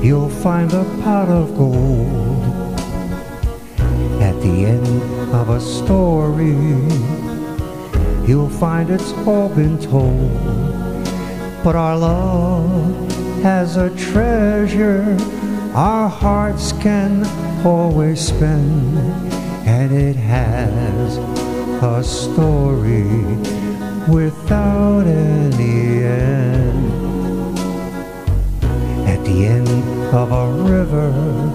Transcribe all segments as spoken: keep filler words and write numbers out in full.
you'll find a pot of gold at the end of a story. You'll find it's all been told, but our love has a treasure our hearts can always spend, and it has a story without any end. At the end of a river,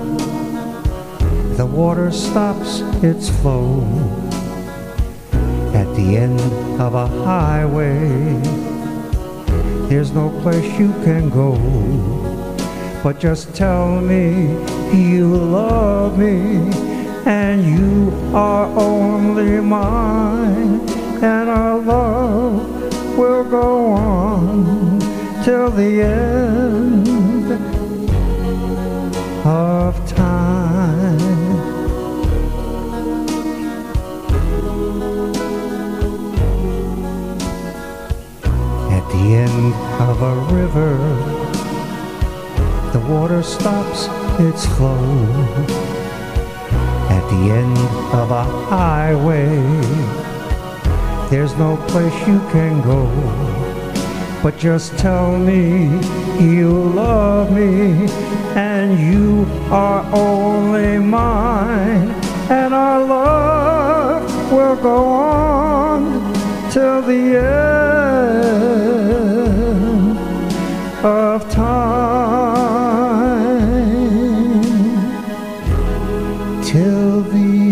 the water stops its flow. At the end of a highway, there's no place you can go. But just tell me you love me, and you are only mine, and our love will go on till the end of time. At the end of a river, the water stops its flow. At the end of a highway, there's no place you can go. But just tell me you love me, and you are only mine, and our love will go on till the end of time. Till the